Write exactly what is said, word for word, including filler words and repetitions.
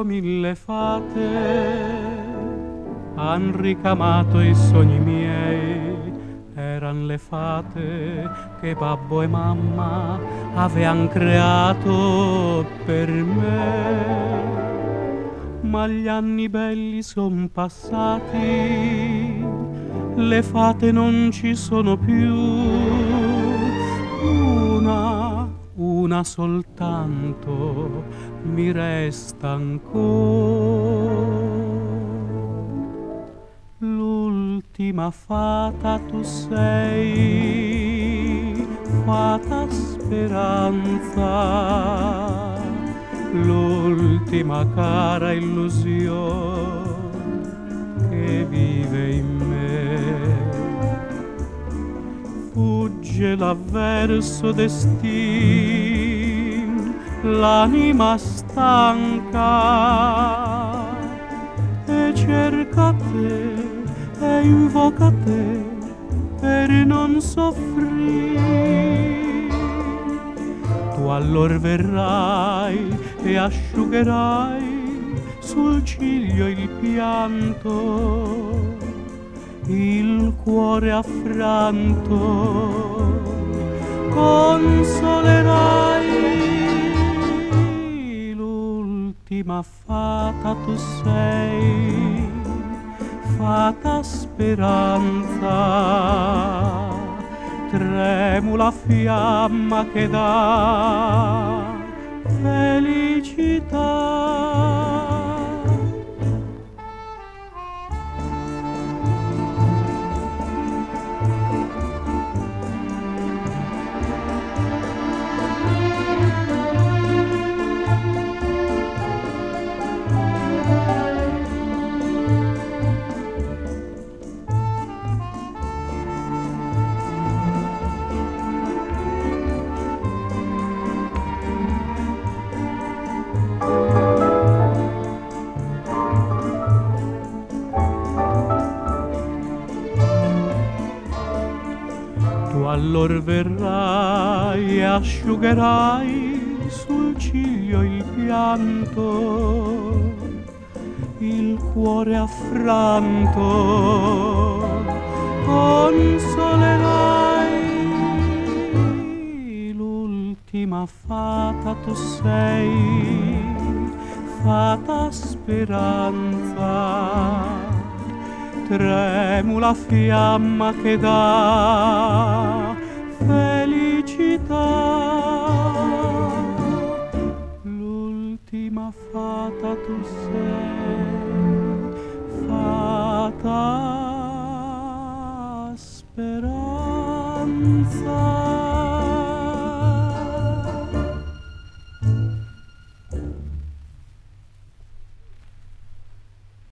mille fate han ricamato i sogni miei, eran le fate che babbo e mamma avean creato per me. Ma gli anni belli son passati, le fate non ci sono più, una, una soltanto mi resta ancora. L'ultima fata tu sei, fata speranza, l'ultima cara illusione che vive in me. Fugge l'avverso destin, l'anima stanca, e cerca te e invoca te per non soffrire. Tu allor verrai e asciugherai sul ciglio il pianto, il cuore affranto consolerai. L'ultima fata tu sei, fata speranza, tremula fiamma che dà felicità. Allor verrai e asciugherai sul ciglio il pianto, il cuore affranto consolerai. L'ultima fata tu sei, fata speranza, tremula fiamma che dà felicità. L'ultima fata tu sei.